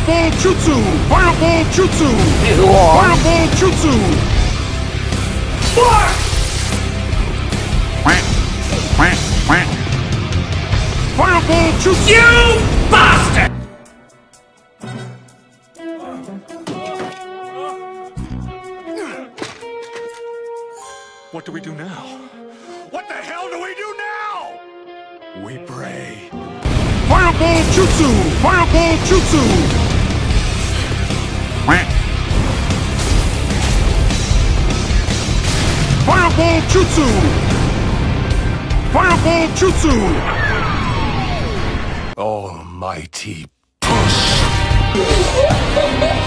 Fireball Jutsu! Fireball Jutsu! Fireball Jutsu! Fuck! Fireball Jutsu! You bastard! What do we do now? What the hell do we do now? We pray. Fireball Jutsu! Fireball Jutsu! Fireball Jutsu! Fireball Jutsu! Almighty push!